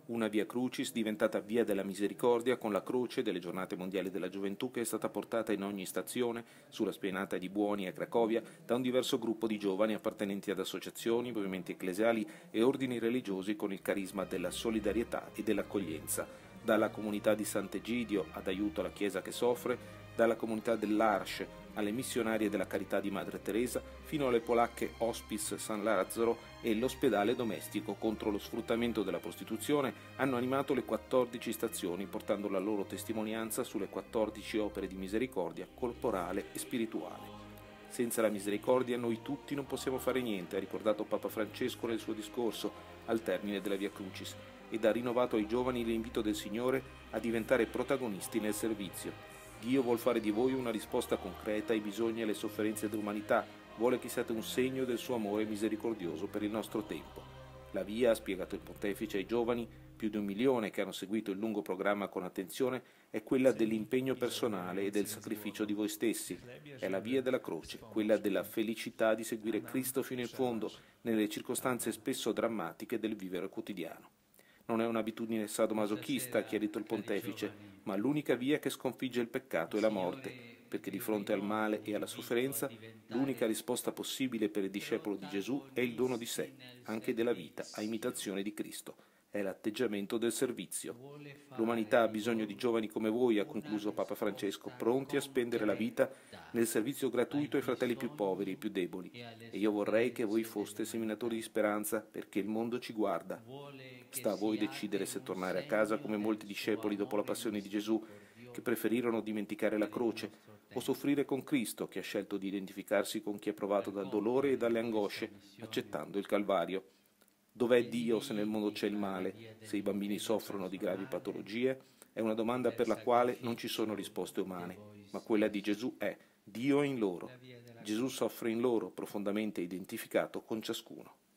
una via Crucis diventata via della misericordia con la croce delle giornate mondiali della gioventù che è stata portata in ogni stazione, sulla spianata di Buoni a Cracovia, da un diverso gruppo di giovani appartenenti ad associazioni, movimenti ecclesiali e ordini religiosi con il carisma della solidarietà e dell'accoglienza, dalla comunità di Sant'Egidio ad aiuto alla Chiesa che soffre, dalla comunità dell'Arche alle missionarie della Carità di Madre Teresa, fino alle polacche Hospice San Lazzaro e l'ospedale domestico contro lo sfruttamento della prostituzione, hanno animato le 14 stazioni portando la loro testimonianza sulle 14 opere di misericordia corporale e spirituale. Senza la misericordia noi tutti non possiamo fare niente, ha ricordato Papa Francesco nel suo discorso al termine della Via Crucis, ed ha rinnovato ai giovani l'invito del Signore a diventare protagonisti nel servizio. Dio vuol fare di voi una risposta concreta ai bisogni e alle sofferenze dell'umanità, vuole che siate un segno del suo amore misericordioso per il nostro tempo. La via, ha spiegato il pontefice ai giovani, più di 1 milione che hanno seguito il lungo programma con attenzione, è quella dell'impegno personale e del sacrificio di voi stessi. È la via della croce, quella della felicità di seguire Cristo fino in fondo, nelle circostanze spesso drammatiche del vivere quotidiano. Non è un'abitudine sadomasochista, ha chiarito il pontefice, ma l'unica via che sconfigge il peccato e la morte, perché di fronte al male e alla sofferenza l'unica risposta possibile per il discepolo di Gesù è il dono di sé, anche della vita, a imitazione di Cristo. È l'atteggiamento del servizio. L'umanità ha bisogno di giovani come voi, ha concluso Papa Francesco, pronti a spendere la vita nel servizio gratuito ai fratelli più poveri e più deboli. E io vorrei che voi foste seminatori di speranza, perché il mondo ci guarda. Sta a voi decidere se tornare a casa come molti discepoli dopo la passione di Gesù, che preferirono dimenticare la croce, o soffrire con Cristo, che ha scelto di identificarsi con chi è provato dal dolore e dalle angosce, accettando il Calvario. Dov'è Dio se nel mondo c'è il male, se i bambini soffrono di gravi patologie? È una domanda per la quale non ci sono risposte umane, ma quella di Gesù è: Dio è in loro. Gesù soffre in loro, profondamente identificato con ciascuno.